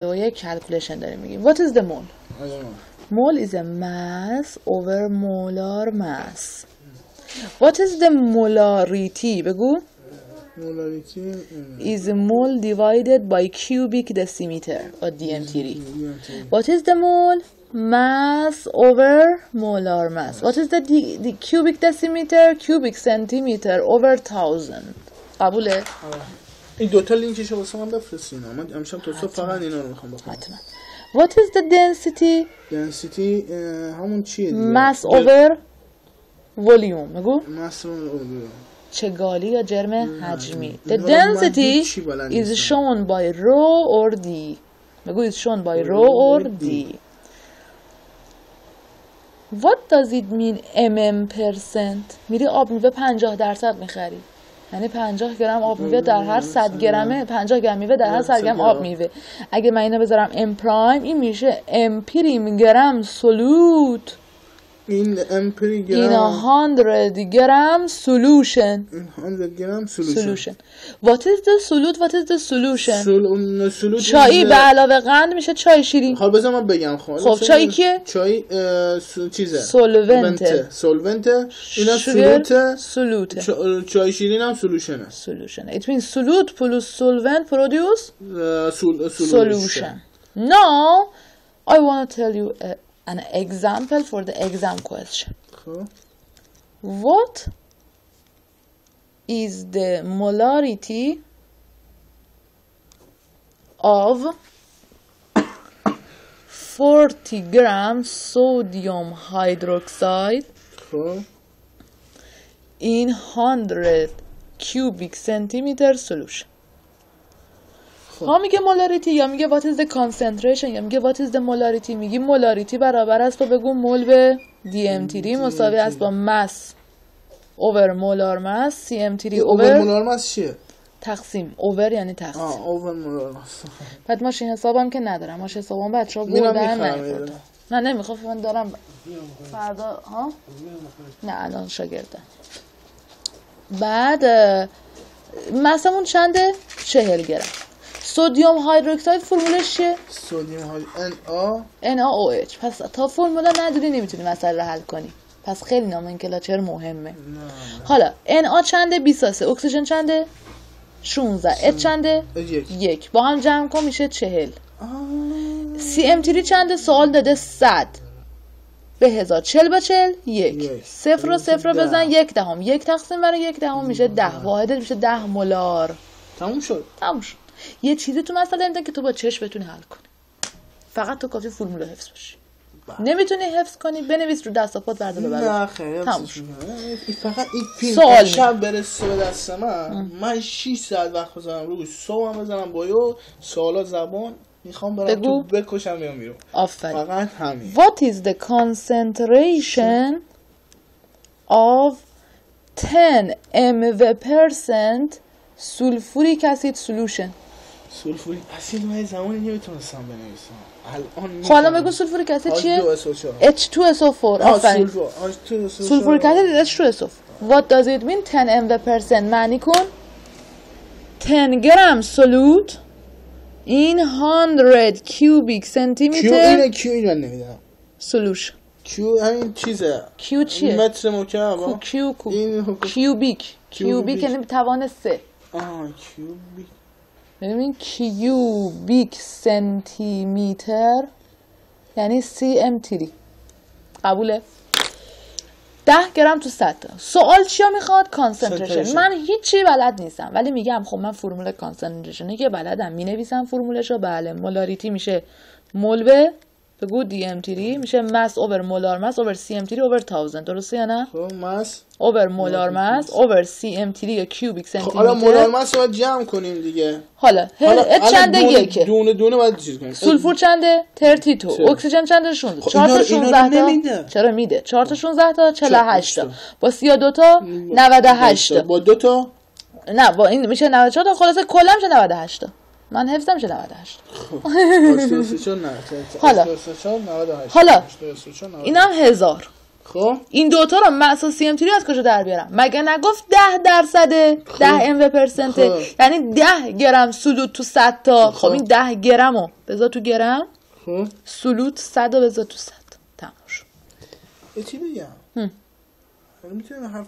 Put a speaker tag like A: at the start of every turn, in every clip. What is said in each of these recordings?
A: یک کلکولیشن داریم میگیم. What is the mole? Mole is a mass over molar mass. What is the molarity? بگو.
B: Molarity
A: is mole divided by cubic decimeter or DMTD. What is the mole? Mass over molar mass. What is the cubic decimeter? Cubic centimeter over 1000. قبوله؟
B: این دوتا لینکشو واسه من بفرستین. من امشب تا صبح فقط اینا رو میخوام بخونم.
A: حتما. What is the density?
B: Density همون چیه دیگه؟
A: Mass over volume. بگو.
B: Mass over volume.
A: چگالی یا جرم حجمی. The density is shown by rho or d. بگو is shown by rho or d. What does it mean mm%؟ میری آب میوه 50% میخری. یعنی 50 گرم آب میوه در هر 100 گرمه 50 گرم میوه در هر 100 گرم آب میوه. اگه من اینو بذارم m پرایم این میشه m پریم گرم سولوت
B: این m پریم
A: in 100 gram solution.
B: 100 gram solution.
A: What is the solute? What is the solution?
B: solution
A: چایی به علاوه قند میشه چای شیرین.
B: خب بذار من بگم.
A: خب چای کیه؟
B: چای چیزه
A: سولونت.
B: اینا سولوت. چای شیرین هم سولوشنه.
A: It means solute plus solvent produce solution. Now I want to tell you an example for the exam question. What is the molarity of 40 grams sodium hydroxide in 100 cubic centimeter solution? ها میگه مولاریتی یا میگه what is the concentration یا میگه what is the molarity. میگی مولاریتی برابر است با بگو مول به DMTD مساوی است با مس over molar mass CM3 over
B: molar mass چیه؟
A: تقسیم. over یعنی تقسیم.
B: over molar mass.
A: بعد ماشین حسابم که ندارم. ماشین حسابم بچه‌ها بردن نمی‌خوردن. نه نمیخوام من دارم فردا ها نه الان شاگردم. بعد مسمون چنده؟ 40 گرم. سدیم هیدروکساید فرمولش چیه؟
B: سدیم
A: NaOH. پس تا فرمولا نداری نمیتونی مسئله رو حل کنی. پس خیلی نامنکلاتچر مهمه. حالا Na چنده؟ 23. اکسیژن چنده؟ 16. H چنده؟ 1. با هم جمع کن میشه 40. CM3 چنده؟ سوال داده 100 به 1000. 40 با 40 1. 0 رو 0 بزن 1 دهم. 1 تقسیم بر 1 دهم میشه 10. واحدت میشه 10 مولار.
B: تموم شد.
A: یه چیزی تو مسئله اینه که تو با چشم بتونی حل کنی. فقط تو کافی فرمول حفظ باشی. نمیتونی حفظ کنی بنویس رو دست و پات برده ببر.
B: نه خیر. فقط این فیلم شب برسه به دست من 6 ساعت وقت بزنم روش. صبحم بزنم بایو سوالا زبان میخوام برم تو بکشم میام بیرون. فقط همین.
A: What is the concentration of 10 mV% sulfuric acid solution?
B: سولفوریک اسید من زمانی نمیتونستم بنویسم. الان
A: خب الان بگو سولفوریک اسید چیه؟ H2SO4. آفرین. سولفوریک اسید H2SO4. What does it mean 10 mV%؟ معنی کن 10 gram solute in 100 cubic centimeter.
B: Q اینو نمیدونم.
A: solution.
B: Q همین چیزه.
A: Q چیه؟
B: متر مکعب.
A: Cubic یعنی توان 3.
B: کیوبیک.
A: ببین کیوبیک سنتیمتر یعنی CM3. قبوله؟ 10 گرم تو 100 تا. سوال چیا میخواد؟ کانسنتریشن. من هیچی بلد نیستم ولی میگم خب من فرمول کانسنتریشنی که بلدم مینویسم فرمولشو. بله مولاریتی میشه مول به بگو DMTD میشه مس اوور مولار مس اوور CM3 اوور 1000. درسته یا نه؟
B: خب مس
A: اوور مولار مس اوور CM3 یا کیوبیک سنتیمتر.
B: حالا مولار مس رو جمع کنیم دیگه.
A: حالا چنده؟ یکه.
B: دونه باید چیز کنیم.
A: سولفور چنده؟ 32. اکسیژن چنده؟ 16. 4 تا 16 تا. چرا میده؟ 4 تا 16 تا 48 تا. با 32 تا 98 تا.
B: با 2 تا
A: نه با این میشه 94 تا. خلاصه کلا میشه 98 تا. من حفظم میشه 98. حالا اینم 1000.
B: خب
A: این دوتا رو مس CM3 از کجا در بیارم؟ مگه نگفت 10%؟ 10 MV%؟ یعنی 10 گرم سولوت تو 100 تا. خب این 10 گرمو بذار تو گرم، سولوت 100 رو بذار تو 100. تموم شد.
B: یه چی بگم؟ میتونم حرف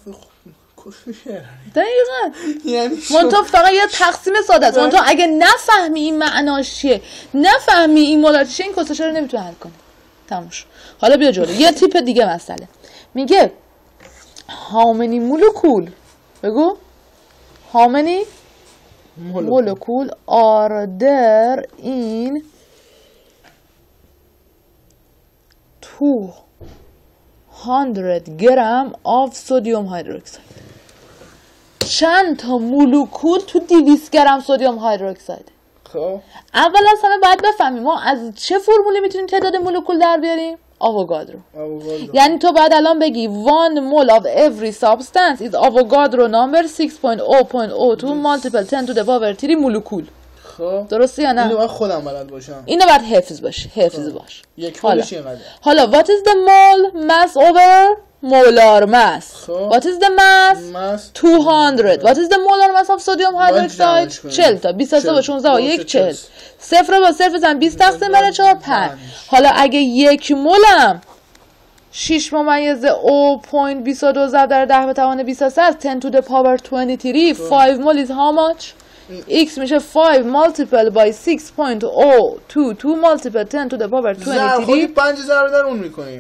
A: دقیقا. یعنی منطقه فقط یه تقسیم ساده است. منطقه اگه نفهمی این معناش چیه، نفهمی این مولارتی چیه، این کسشه رو نمیتونی حل کنی. تموم شد. حالا بیا جلو. یه تیپ دیگه مسئله میگه how many molecule، بگو how many molecule are there in 200 gram of sodium hydroxide. چند تا مولکول تو 200 گرم سدیم هیدروکسید.
B: خب
A: اول از همه باید بفهمیم ما از چه فرمولی میتونیم تعداد مولکول در بیاریم؟ آووگادرو. یعنی تو بعد الان بگی 1 mole of every substance is Avogadro number 6.0.02 multiple 10 to the power 3 مولکول.
B: خب
A: درسته یا نه؟
B: اینو باید خودم بلد باشم.
A: اینو باید حفظ باش.
B: یک مولش اینقدر.
A: حالا what is the mole mass over molar mass. What is the mass? 200. What is the molar mass of sodium hydroxide? 40 تا 23 و 16 و 1 40. صفر با صفر بزن 20 تقسیم بر 4 5. حالا اگه 1 مولم 6 ممیز 0.22 ضرب در 10 به توان 23 از 10 to the power 23. 5 mole is how much? x میشه 5 multiple by 6.022 multiple 10 to the power 23.
B: خودی 5 ضرب در اون میکنیم.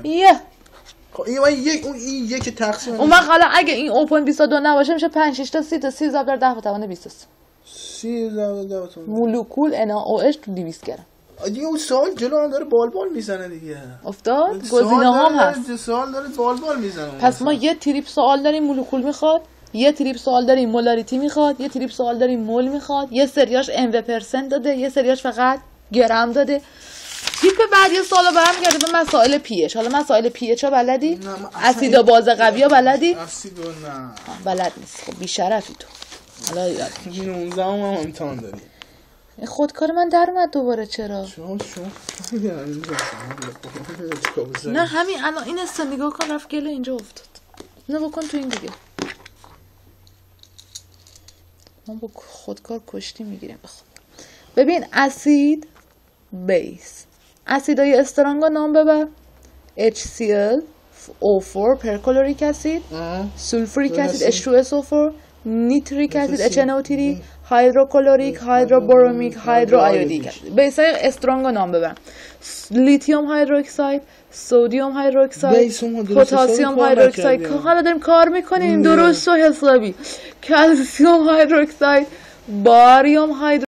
B: این یک تقسیم.
A: اون وقت حالا اگه این 0.22 نباشه میشه 5 6 تا 30 تا 30 ضرب در 10 به توان 23.
B: 30 ضرب در 10
A: مولکول NaOH تو 200 گرم.
B: دیگه اون سوال جلو هم داره بال میزنه دیگه.
A: افتاد؟ گزینه هم هست.
B: سوال داره بال میزنه.
A: پس ما یه تریپ سوال داریم مولکول میخواد، یه تریپ سوال داریم مولاریتی میخواد، یه تریپ سوال داریم مول میخواد، یه سریاش MV% داده، یه سریاش فقط گرم داده. تیپ بعد یه سوالو برمیگرده به مسائل pH. حالا مسائل pH ها بلدی؟ اسید و باز قوی ها بلدی؟
B: اسید نه
A: بلد نیست. خب بی شرفی تو. حالا یاد
B: 19 هم امتحان داری.
A: خودکار من در اومد دوباره. چرا؟ نه همین الان این است نگاه کن رفت گله اینجا افتاد. نه بکن تو این دیگه. ما با خودکار کشتی میگیریم بخون. ببین اسید بیس، اسیدای استرانگا نام ببر. HCl O4 پرکلوریک اسید، سولفوریک اسید H2SO4، نیتریک اسید HNO3، هیدروکلوریک، هیدروبرومیک، هیدروآیودیک اسید. بیسای استرانگا نام ببر. لیتیوم هیدروکساید، سدیم هیدروکساید، پتاسیم هیدروکساید. حالا داریم کار میکنیم درست و حسابی. کلسیم هیدروکساید، باریوم هیدروکساید.